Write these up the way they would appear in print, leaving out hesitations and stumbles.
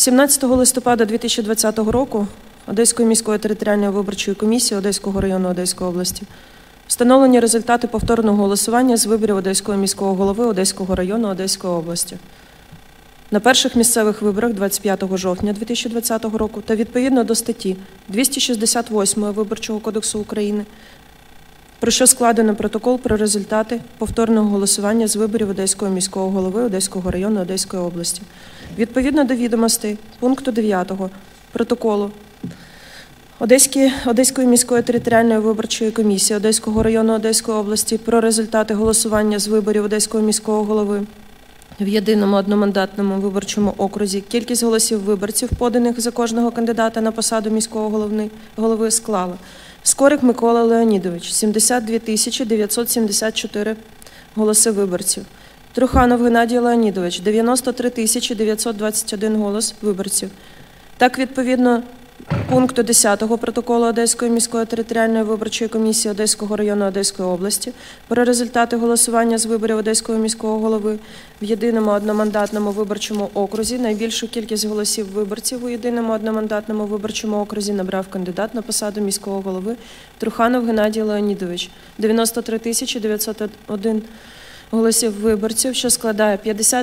17 листопада 2020 року Одеською міською територіальною виборчою комісією Одеського району Одеської області встановлені результати повторного голосування з виборів Одеського міського голови Одеського району Одеської області. На перших місцевих виборах 25 жовтня 2020 року та відповідно до статті 268 Виборчого кодексу України, про що складено протокол про результати повторного голосування з виборів Одеського міського голови Одеського району Одеської області. Відповідно до відомостей пункту 9 протоколу Одеської міської територіальної виборчої комісії Одеського району Одеської області про результати голосування з виборів Одеського міського голови в єдиному одномандатному виборчому окрузі, кількість голосів виборців, поданих за кожного кандидата на посаду міського голови, склала: Скорик Микола Леонідович – 72 974 голоси виборців. Труханов Геннадій Леонідович – 93 921 голос виборців. Так, відповідно пункту 10 протоколу Одеської міської територіальної виборчої комісії Одеського району Одеської області про результати голосування з виборів Одеського міського голови в єдиному одномандатному виборчому окрузі найбільшу кількість голосів виборців у єдиному одномандатному виборчому окрузі набрав кандидат на посаду міського голови Труханов Геннадій Леонідович – 93 901 голосів виборців, що складає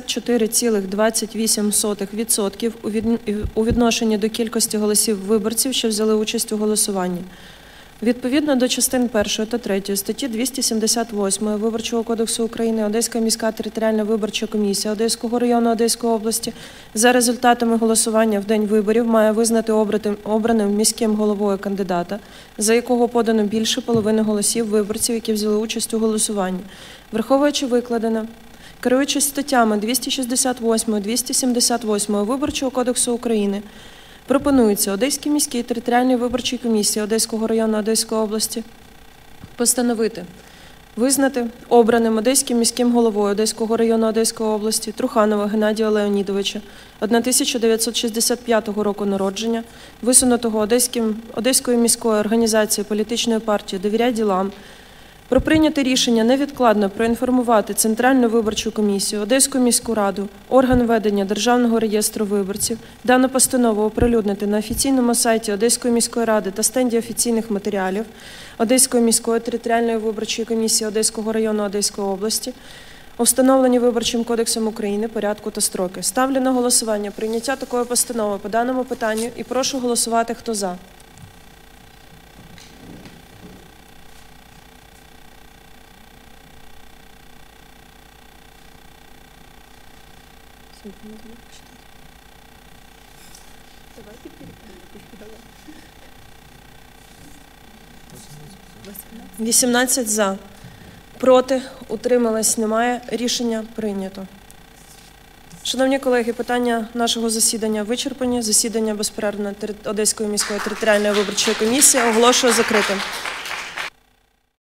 54,28% у відношенні до кількості голосів виборців, що взяли участь у голосуванні. Відповідно до частин 1 та 3 статті 278 Виборчого кодексу України Одеська міська територіальна виборча комісія Одеського району Одеської області за результатами голосування в день виборів має визнати обраним міським головою кандидата, за якого подано більше половини голосів виборців, які взяли участь у голосуванні. Враховуючи викладене, керуючись статтями 268, 278 Виборчого кодексу України, пропонується Одеській міській територіальній виборчій комісії Одеського району Одеської області постановити визнати обраним Одеським міським головою Одеського району Одеської області Труханова Геннадія Леонідовича 1965 року народження, висунутого Одеською міською організацією політичної партії «Довіряй ділам», про прийняте рішення невідкладно проінформувати Центральну виборчу комісію, Одеську міську раду, орган ведення Державного реєстру виборців, дану постанову оприлюднити на офіційному сайті Одеської міської ради та стенді офіційних матеріалів Одеської міської територіальної виборчої комісії Одеського району Одеської області, у встановлені Виборчим кодексом України порядку та строки. Ставлю на голосування прийняття такої постанови по даному питанню і прошу голосувати, хто за. Давайте перепишем. 18 за. Проти, утрималось немає. Рішення прийнято. Шановні колеги, питання нашого засідання вичерпані. Засідання безперервно Одеської міської територіальної виборчої комісії оголошую закритим.